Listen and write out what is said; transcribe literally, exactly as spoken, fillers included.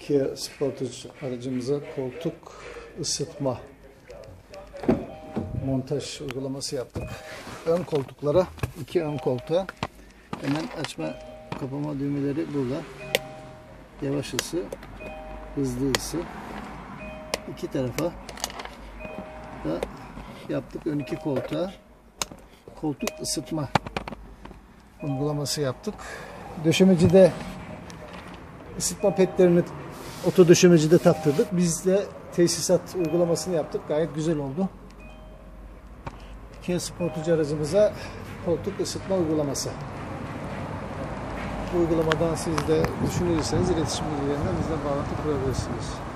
Kia Sportage aracımıza koltuk ısıtma montaj uygulaması yaptık. Ön koltuklara, iki ön koltuğa hemen açma kapama düğmeleri burada. Yavaş ısı, hızlı ısı. İki tarafa da yaptık. Ön iki koltuğa koltuk ısıtma uygulaması yaptık. Döşemecide ısıtma petlerini oto döşemecide taktırdık. Biz de tesisat uygulamasını yaptık. Gayet güzel oldu. Kia Sportage aracımıza koltuk ısıtma uygulaması. Bu uygulamadan siz de düşünürseniz iletişim bilgilerinden bizle bağlantı kurabilirsiniz.